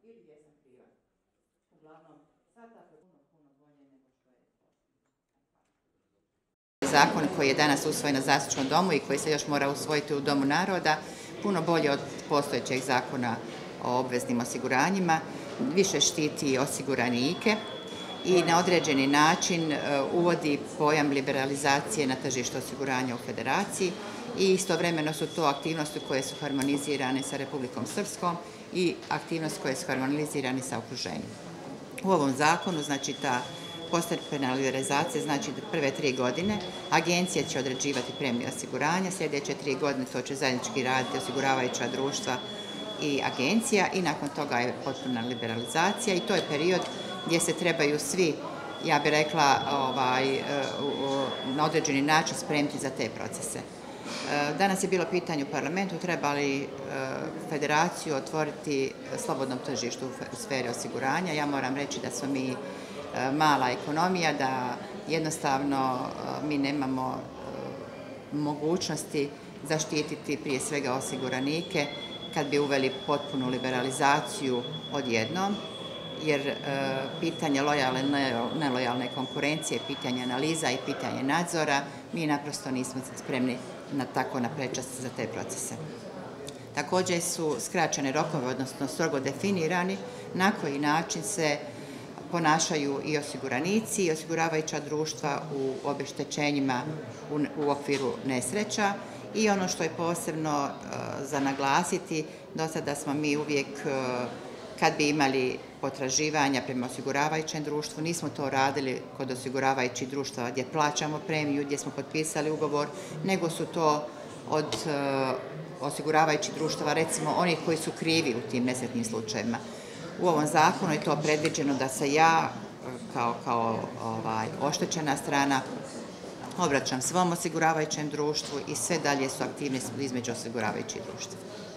ili jesam kriva. Uglavnom, sad tako je puno bolje nego što je. Zakon koji je danas usvojen na Zastupničkom domu i koji se još mora usvojiti u Domu naroda, puno bolje od postojećeg zakona o obveznim osiguranjima, više štiti osiguranike i na određeni način uvodi pojam liberalizacije na tržištu osiguranja u Federaciji i istovremeno su to aktivnosti koje su harmonizirane sa Republikom Srpskom i aktivnosti koje su harmonizirane sa okruženjem. U ovom zakonu, znači ta postepena liberalizacija, znači da prve 3 godine agencija će određivati premije osiguranja, sljedeće 3 godine to će zajednički raditi osiguravajuća društva i agencija i nakon toga je potpuna liberalizacija i to je period gdje se trebaju svi, ja bih rekla, na određeni način spremiti za te procese. Danas je bilo pitanje u parlamentu treba li federaciju otvoriti slobodnom tržištu u sferi osiguranja. Ja moram reći da smo mi mala ekonomija, da jednostavno mi nemamo mogućnosti zaštititi prije svega osiguranike kad bi uveli potpunu liberalizaciju odjednom, jer pitanje lojalne i nelojalne konkurencije, pitanje analiza i pitanje nadzora, mi naprosto nismo spremni na prečac za te procese. Također su skraćene rokove, odnosno strogo definirani na koji način se ponašaju i osiguranici i osiguravajuća društva u obeštećenjima u okviru nesreća i ono što je posebno za naglasiti, do sada smo mi uvijek kad bi imali potraživanja prema osiguravajućem društvu, nismo to radili kod osiguravajućih društava gdje plaćamo premiju, gdje smo potpisali ugovor, nego su to od osiguravajućih društava, recimo onih koji su krivi u tim nesretnim slučajevima. U ovom zakonu je to predviđeno da se ja kao oštećena strana obraćam svom osiguravajućem društvu i sve dalje su aktivnosti između osiguravajućih društva.